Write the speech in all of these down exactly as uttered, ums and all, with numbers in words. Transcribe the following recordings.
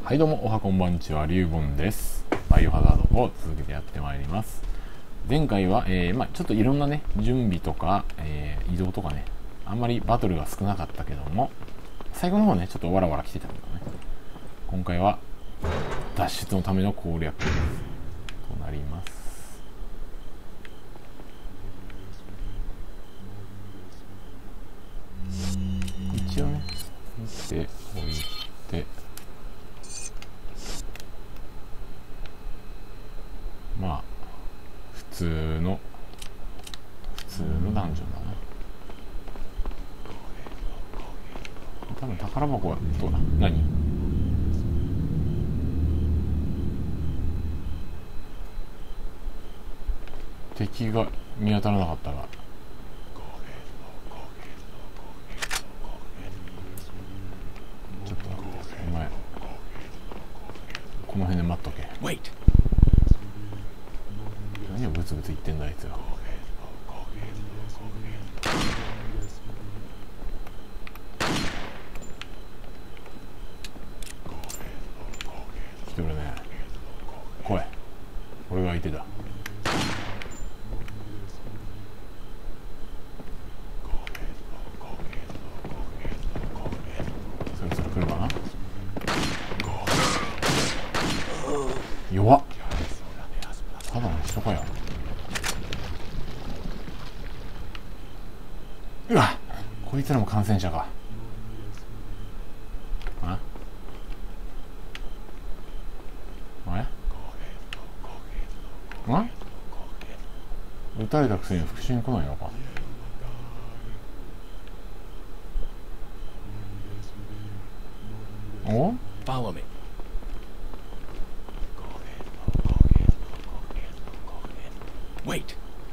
はいどうもおはこんばんちは、リュウボンです。バイオハザードを続けてやってまいります。前回は、えーまあ、ちょっといろんなね準備とか、えー、移動とかね、あんまりバトルが少なかったけども、最後の方ねちょっとわらわら来てたけどね、今回は脱出のための攻略となります。一応ね見ておいて、まあ普通の普通のダンジョンだね。多分宝箱はどうだ、何敵が見当たらなかったが、ちょっと待って、お前この辺で待っとけ。何をブツブツ言ってんだあいつら。来てるね。来い、俺が相手だ。そろそろ来るかな。弱っ、ただの人かよ。うわっ、こいつらも感染者か。あああ撃たれたくせに復讐に来ないのか。お Follow me. Wait.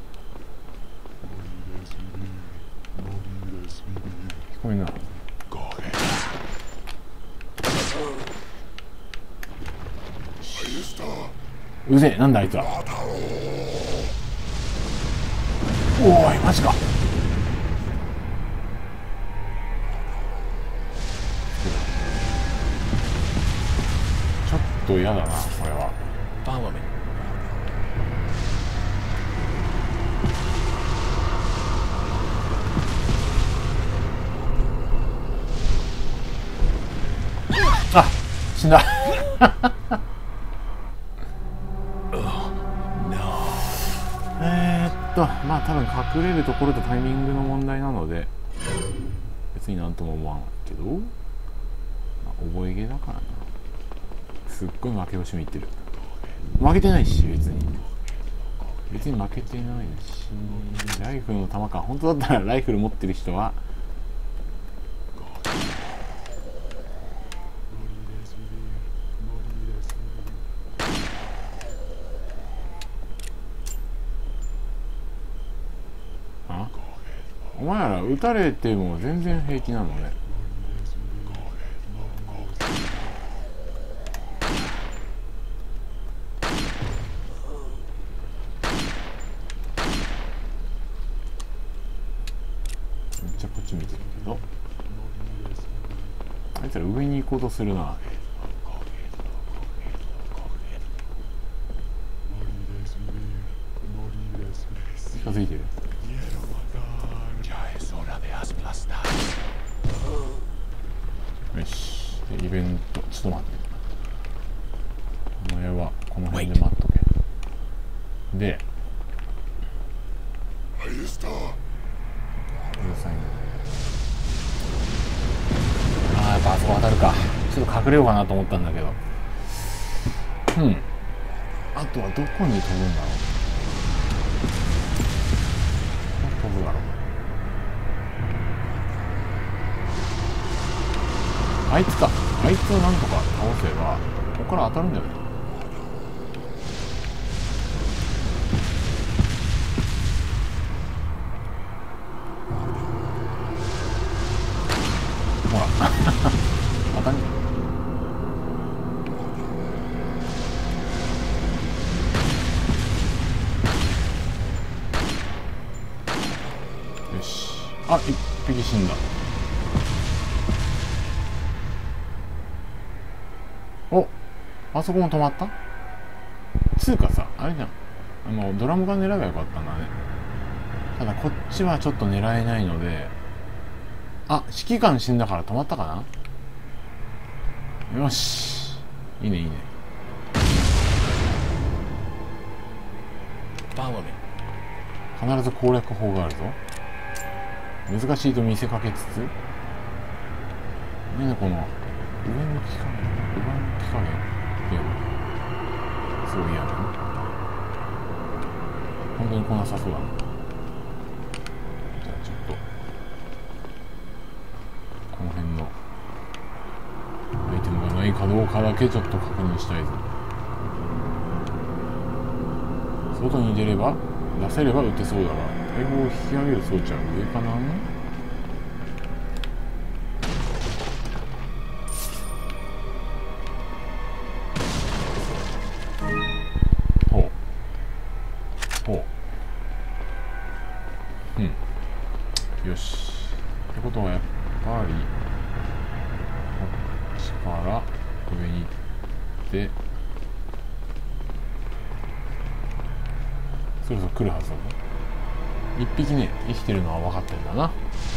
聞こえんな。うぜえ、なんだあいつは。おいマジか。ちょっと嫌だなこれは。 Follow me. あ、死んだえーっとまあ多分隠れるところとタイミングの問題なので別になんとも思わんけど、まあ、覚え毛だからな。すっごい負け惜しみいってる。負けてないし、別に別に負けてないし、ライフルの弾か。本当だったらライフル持ってる人はお前ら撃たれても全然平気なのね。めっちゃこっち見てるけど、あいつら上に行こうとするな。近づいてる。よし、でイベント、ちょっと待って、お前はこの辺で待っとけ。でうるさいね。ああ、やっぱあそこ当たるか。ちょっと隠れようかなと思ったんだけど、うん、あとはどこに飛ぶんだろう。飛ぶだろう。あいつか。あいつをなんとか倒せばここから当たるんだよね。ほら当たんじゃん。よし、あ、一匹死んだ。お、 あそこも止まった。つうかさ、あれじゃん、あのドラムが狙えばよかったんだね。ただこっちはちょっと狙えないので、あ、指揮官死んだから止まったかな。よし、いいねいいね。 Follow me. 必ず攻略法があるぞ。難しいと見せかけつつ、なんでこの上向き加減、上向き加減っていうのすごい嫌なの。本当に来なさそうだな。じゃあちょっとこの辺のアイテムがないかどうかだけちょっと確認したいぞ。外に出れば出せれば撃てそうだが、大砲を引き上げる装置は上かな。ほうほう、うん、よし。ってことはやっぱりこっちから上に行って、そろそろ来るはずだね。一匹ね、生きてるのは分かってんだな。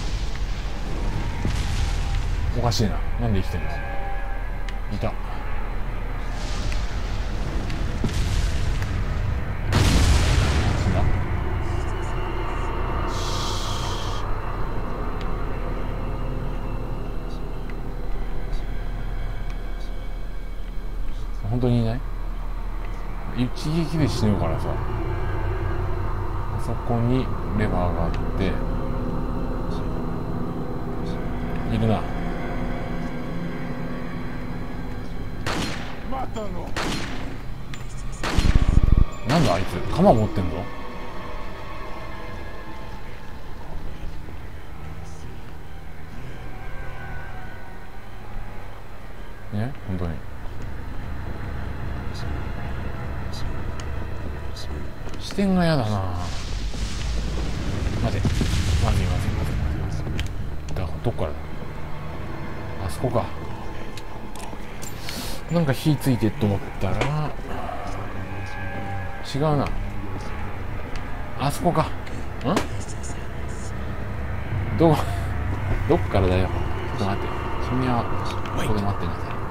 おかしいな。なんで生きてるの。いた。死んだ。本当にいない。一撃で死ぬからさ。そこにレバーがあっているな。なんだあいつ、鎌持ってんぞ。ね、本当に視点が嫌だな。待て、まずいまずいまずいまずい。だからどっからだ。あそこか。なんか火ついてと思ったら違うな。あそこか。んどどっからだよ。ちょっと待って、君はここで待ってなさい。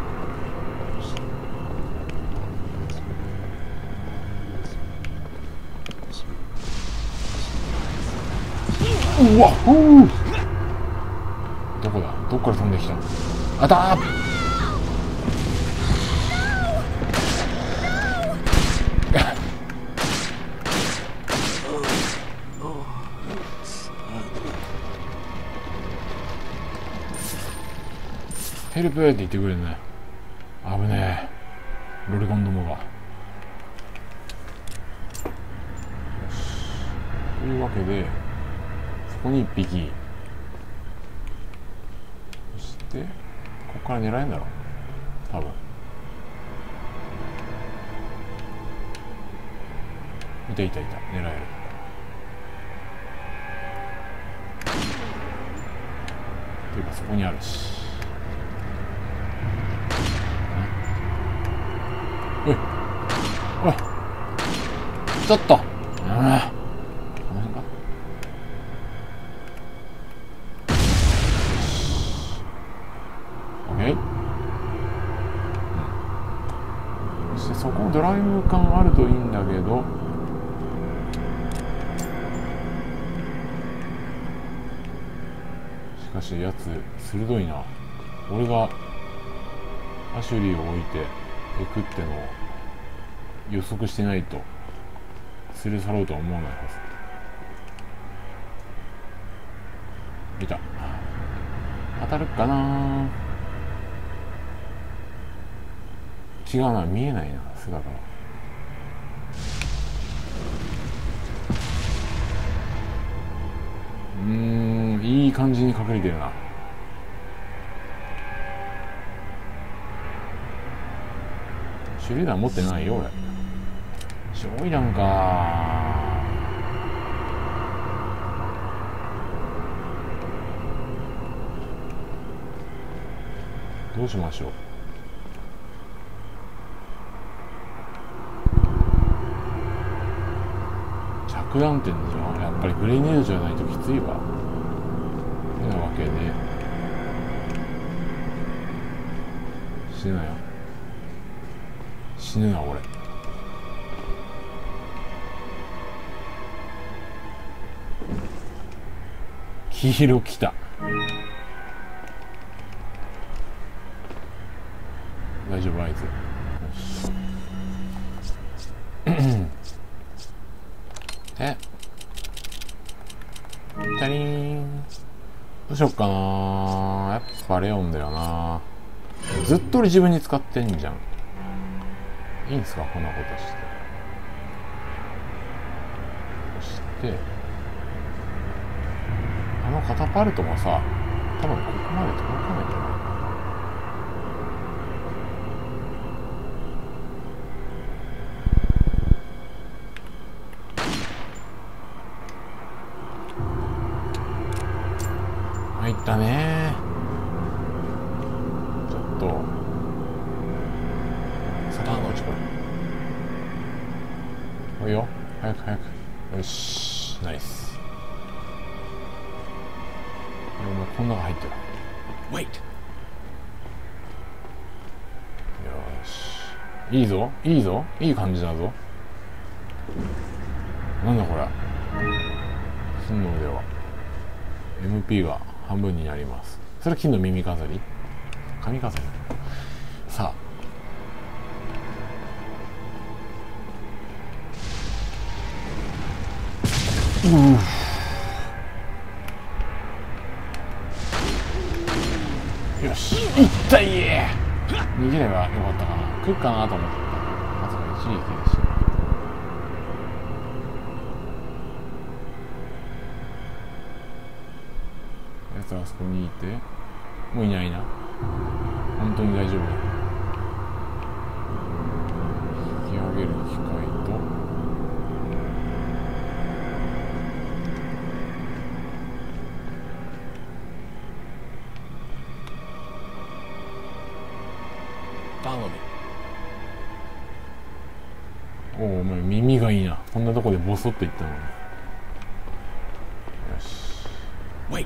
うわっ、うどこだ、どっから飛んできた。あたー。ヘルプって言ってくれるね。危ねえ、ロリコンどもが。よし、というわけでそこにいっぴき。そしてここから狙えるんだろう多分。いたいたいた、狙える。っていうかそこにあるし。おいおい、ちょっと、ああ、この辺か。オッケー。そしてそこドライブ感あるといいんだけど、しかしやつ鋭いな。俺がアシュリーを置いて行くってのを予測してないと連れ去ろうとは思わないはず。いた。当たるかな。違うな、見えないな姿が。うーん、いい感じに隠れてるな。手榴弾持ってないよ俺。焼夷弾か。どうしましょう。 爆弾店でしょ。やっぱりグレネードじゃないときついわ。てなわけで死ぬなよ、死ぬな俺。黄色来た。大丈夫、あいつ。えチャリーン。どうしよっかな。やっぱレオンだよな。ずっと俺自分に使ってんじゃん。いいんすかこんなことして。そしてあのカタパルトもさ、多分ここまで届かないんじゃない。入ったね。ちょっと先にこっち来い。おいよ、早く早く。よし、ナイス。お前こんなの入ってる。 Wait. よし、いいぞいいぞ、いい感じだぞ。なんだこれ。金の腕は エムピー が半分になります。それは金の耳飾り、髪飾り。さあうーよし、いったいえ。逃げればよかったかな。来るかなと思った。まさか一撃でしょ。やつはあそこにいて、もういないな。本当に大丈夫だ。引き上げる機械と Follow me. おお、お前耳がいいな。こんなとこでボソッといったのに。よし。 Wait.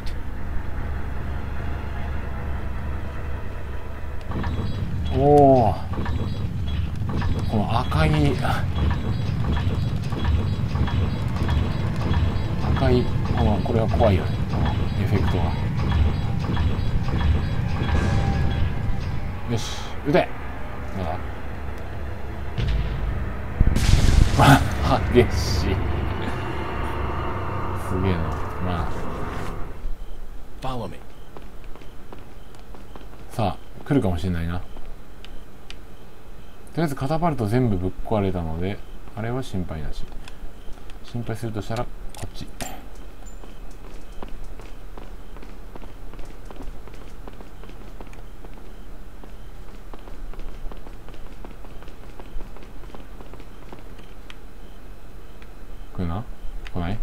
おお、この赤い赤いこのこれは怖いよね、このエフェクトが。よし、撃て。なんだ激しいすげえな。まあ Follow me. さあ来るかもしれないな。とりあえずカタパルト全部ぶっ壊れたので、あれは心配なし。心配するとしたらこっち。来るな、来ない。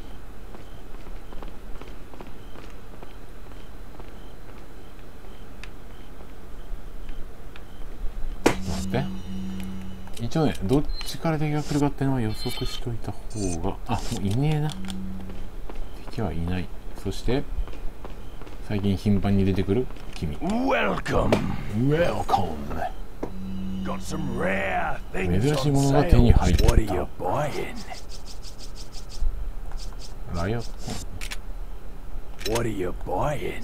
待って、一応ね、どっちから敵が来るかっていうのは予測しといた方が。あ、もういねえな、敵はいない。そして最近頻繁に出てくる君。 Welcome. Welcome。 Got some rare things 珍しい on ものが手に sale. 入った。 What are you buying? ライオット。 What are you buying?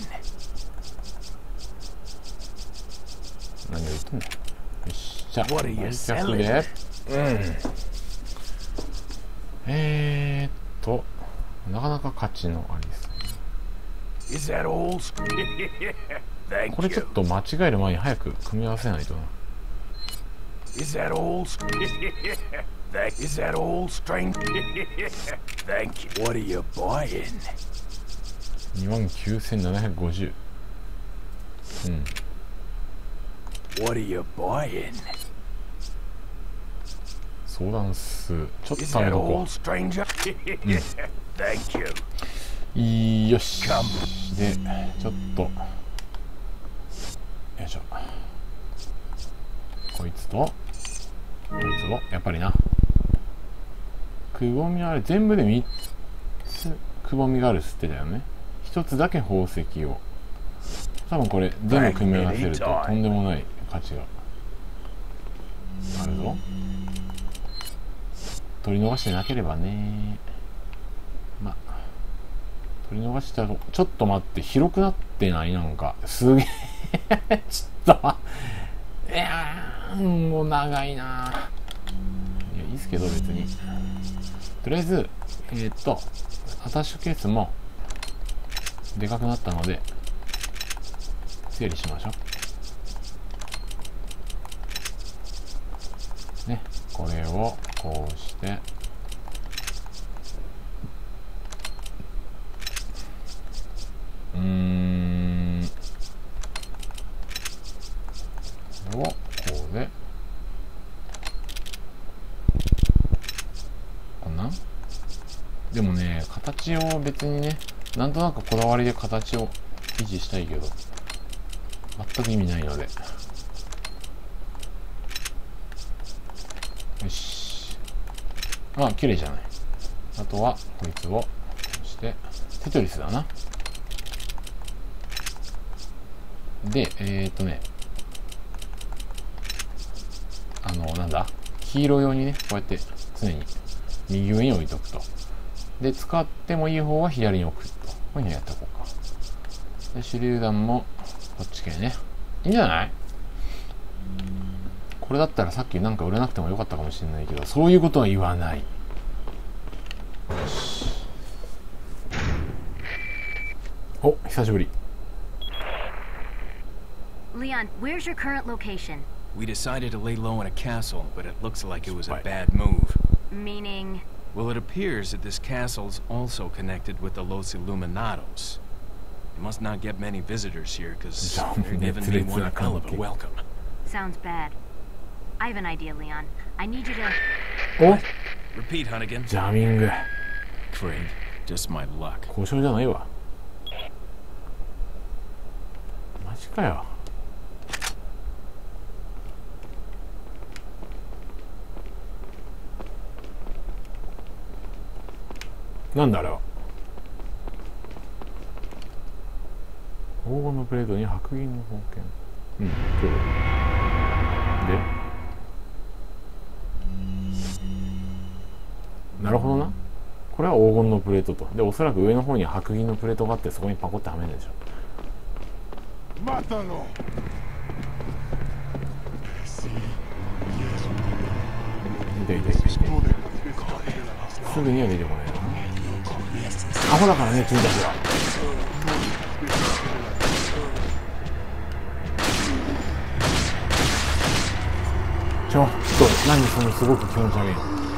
何を言ってんだ。よし、じゃあ What are you 売却 selling? で、うん、えーっとなかなか価値のありですね。 Is that all? Thank これちょっ you. と間違える前に早く組み合わせないとな。 Is that all? Thank. Is that all, strange? Thank you. What are you buying? にまんきゅうせんななひゃくごじゅう。うん。 What are you buying? 相談数ちょっと Is 貯め that とこ all, stranger? Thank you. う。いいよし。でちょっとよいしょ、こいつとこいつをやっぱりな。 くぼみはあれ全部でみっつくぼみがあるっつってたよね。ひとつだけ宝石を。多分これ全部組み合わせるととんでもない価値があるぞ。取り逃してなければね。まあ取り逃したらちょっと待って、広くなってない？なんかすげえちょっといやーもう長いな。いやいいっすけど別に。とりあえずえー、っとアタッシュケースもでかくなったので整理しましょうね。これをこうしてうーんこれをこうでこんな。でもね形を別にねなんとなくこだわりで形を維持したいけど全く意味ないので、よし。まあ綺麗じゃない。あとはこいつをこうしてテトリスだな。でえー、っとねあのなんだ黄色用にねこうやって常に右上に置いとくと。で使ってもいい方は左に置くと。こういうのやっておこうか。で手榴弾もこっち系ね。いいんじゃない？これだったらさっきなんか売れなくてもよかったかもしれないけど、そういうことは言わない。よし。お、久しぶり。 Leon, where's your current location? We decided to lay low in a castle, but it looks like it was a bad move. Meaning? Well, it appears that this castle's also connected with the Los Illuminados. You must not get many visitors here, because they're giving me one hell of a welcome. Sounds bad. I have an idea, Leon. I need you to... お Repeat, Hunnigan. ジャミング。 Great. Just my luck. 交渉じゃないわ。マジかよ。なんだあれは。黄金のプレートに白銀の宝剣。うん、今日で。なるほどな。これは黄金のプレートと。で、おそらく上の方に白銀のプレートがあって、そこにパコってはめるんでしょ。見て見て見て。すぐには出てこないな。アホだからね君たちは。ちょっと何そのすごく気持ち悪いの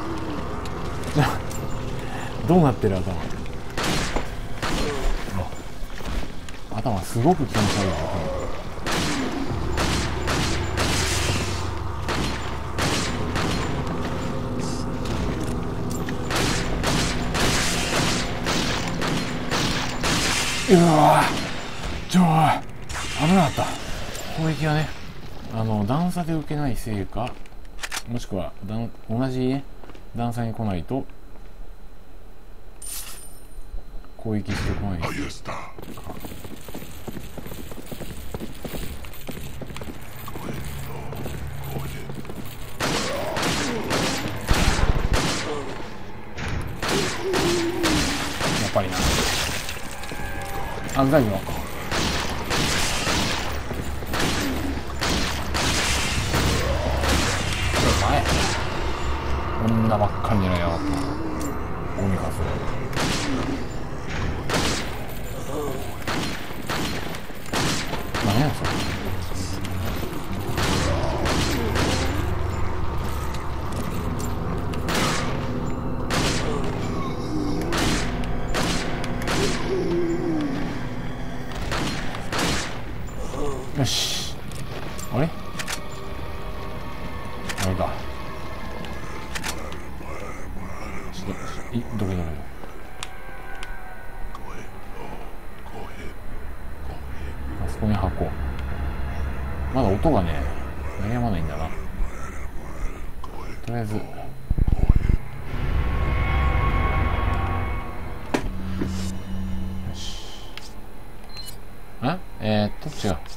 どうなってる頭。頭すごく気持ち悪いの。うわぁちょー危なかった。攻撃がねあの段差で受けないせいか、もしくは段同じね段差に来ないと攻撃してこない。やっぱりなあんざいよ。前女ばっかり狙いやがった。ゴミかす何やそれ。よし。あれあれか。ちょっといどれどれあそこに箱。まだ音がね鳴りやまないんだな。とりあえずし。あえー、っと違う。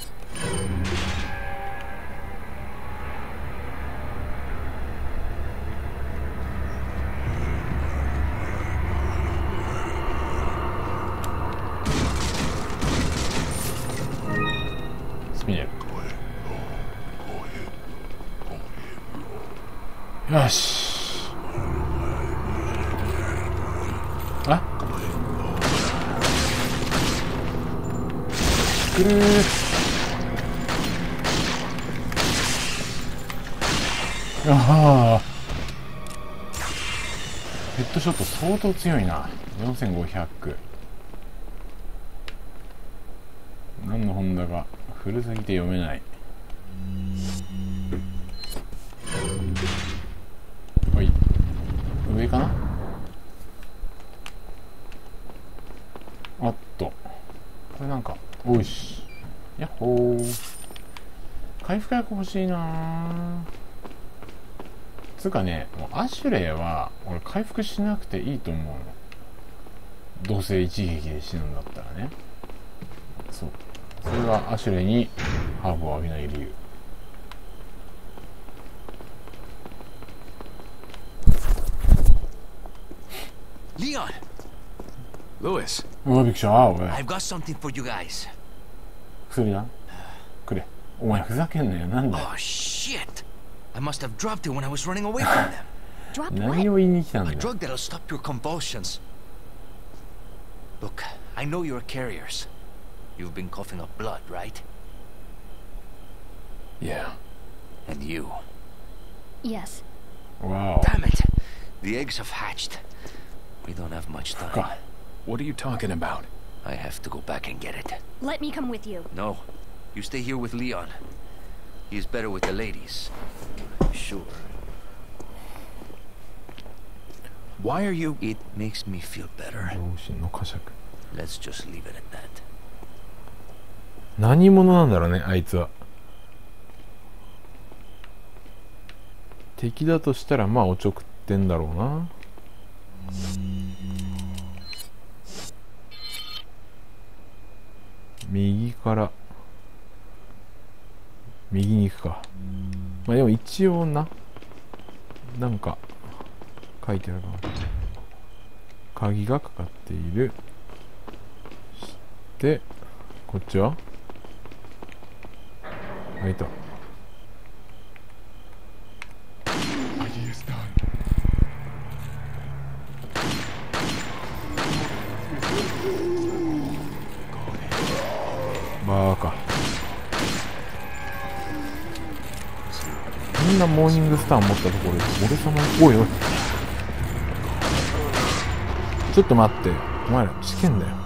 スピネル。よし。あくるー。ああヘッドショット相当強いな。よんせんごひゃく。何の本だか古すぎて読めない。はい、上かな。あっとこれなんかおいしやっほー。回復薬欲しいなー。つうかね、もうアシュレイは俺回復しなくていいと思うの。どうせ一撃で死ぬんだったらね。そう、それがアシュレイにハーブを浴びない理由。 Leon! Louis. うわびっくりした。あおい I've got something for you guys. 薬なくれ。お前ふざけんなよ。なんだよ。 Oh, shit! I must have dropped it when I was running away from them. Drop 何 what? を言いに来たん A だよ。 drug that'll stop your convulsions. Look, I know you're carriers. You've been coughing up blood, right? Yeah. And you. Yes. わお。 Damn it! The eggs have hatched. We don't have much time. か。 What are you talking about? I have to go back and get it. Let me come with you. No. You stay here with Leon. He's better with the ladies. I'm sure. Why are you... It makes me feel better. 老子の呵責。 Let's just leave it at that. 何者なんだろうね、あいつは。敵だとしたらまあおちょくってんだろうな。右から右に行くか。まあでも一応な、なんか書いてあるかな。鍵がかかっている。でこっちは開いた。バーカ。みんなモーニングスター持ったところで俺様に、おいおい、ちょっと待って、お前ら試験だよ。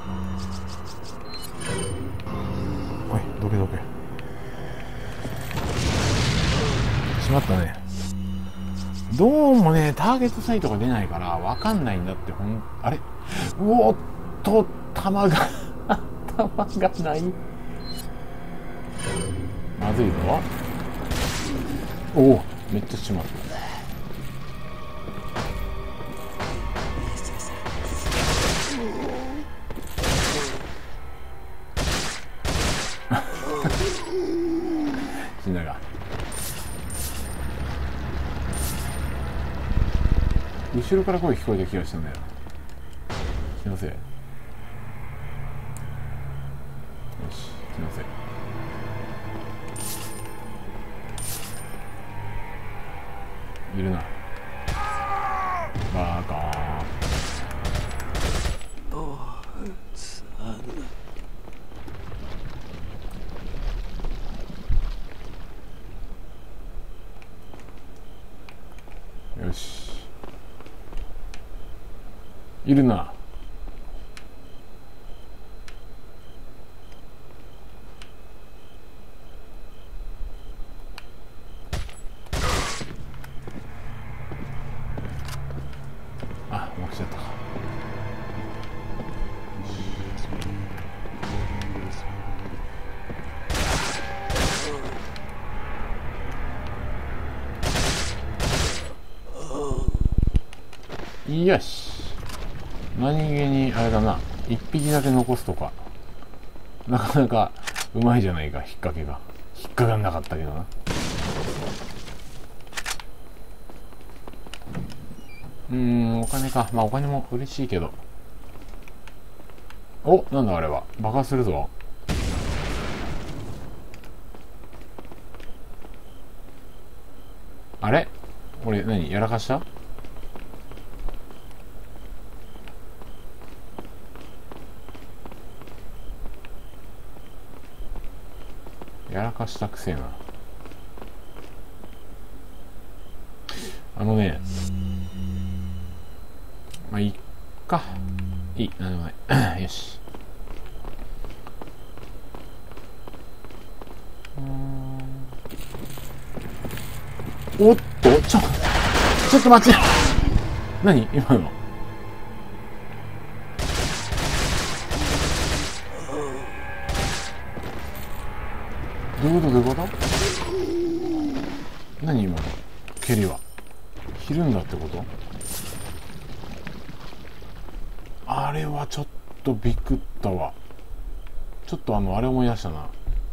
おいどけどけ。しまったね。どうもねターゲットサイトが出ないからわかんないんだって。ほんあれ、うおっと弾が弾がない。まずいぞ。おおめっちゃしまった。死んだが。後ろから声聞こえた気がしたんだよ。すいません。よし、すいません。いるな。バーカー。よし。いるな。あ、負けちゃったか。よし。 何気にあれだな、一匹だけ残すとかなかなかうまいじゃないか。引っ掛けが引っかかんなかったけどな。うーん、お金か。まあお金も嬉しいけど。お、なんだあれは。爆発するぞ。あれ、俺何やらかした？やらかしたくせえな。あのね、まあいっか。いい、なんでもない。よし。おっと、ちょ、ちょっと待って。何今の。どういうことどういうこと？何今の蹴りは。ひるんだってこと？あれはちょっとビクったわ。ちょっとあのあれ思い出したな。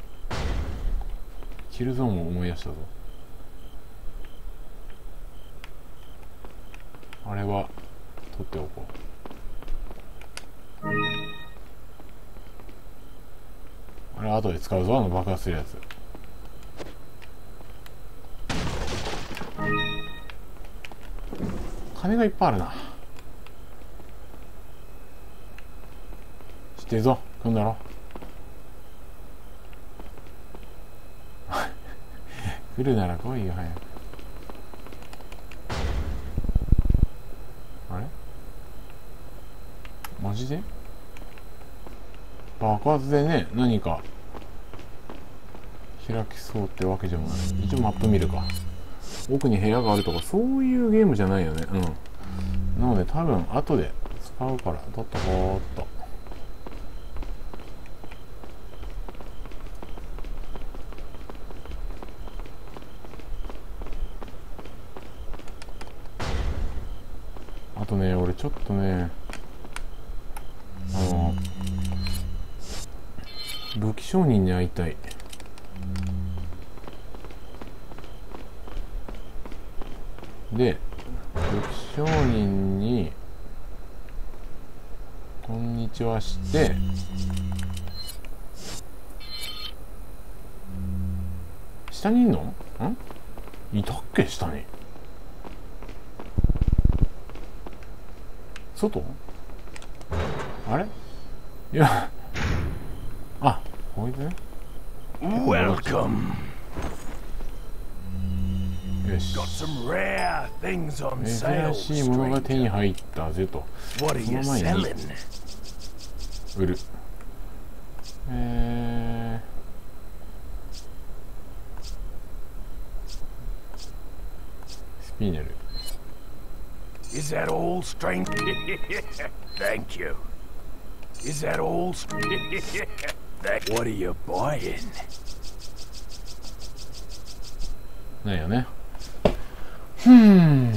キルゾーンを思い出したぞ。あれは取っておこう。あれは後で使うぞ、あの爆発するやつ。金がいっぱいあるな。知ってるぞ、来んだろ。来るなら来いよ、早く。あれマジで爆発でね、何か開きそうってわけじゃない。一応マップ見るか。奥に部屋があるとかそういうゲームじゃないよね。うん。なので多分後で使うから、とっとこーっと。あとね、俺ちょっとね、あの武器商人に会いたい。で、武器商人にこんにちはして、下にいんの？ん？いたっけ下に。外？あれ？いや、あ、こいつね。 Welcome. よし。 Got some rare things on sale. 珍しいものが手に入ったぜと。 What are そ you の前に selling? 売る。えー、スピネル。 Is that all, stranger? Thank you. Is that all? That, what are you buying? ないよね。ふーん。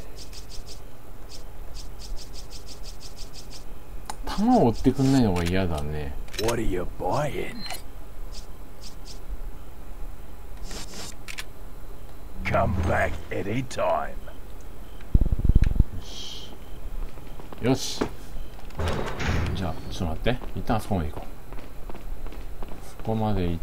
弾を追ってくんないのが嫌だね。 What are you buying? Come back anytime. よし。じゃあちょっと待って。一旦あそこまで行こう。そこまで行って、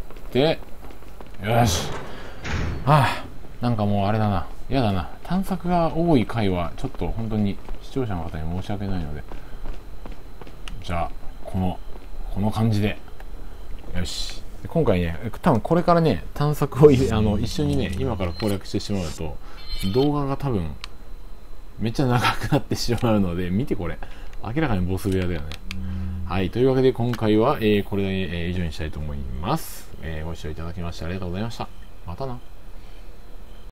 よし。ああ、なんかもうあれだな。やだな。探索が多い回はちょっと本当に視聴者の方に申し訳ないので。じゃあこのこの感じでよし。今回ね、多分これからね探索をあの一緒にね今から攻略してしまうと動画が多分めっちゃ長くなってしまうので、見てこれ明らかにボス部屋だよね。はい、というわけで今回は、えー、これで、えー、以上にしたいと思います。えー、ご視聴いただきましてありがとうございました。またな。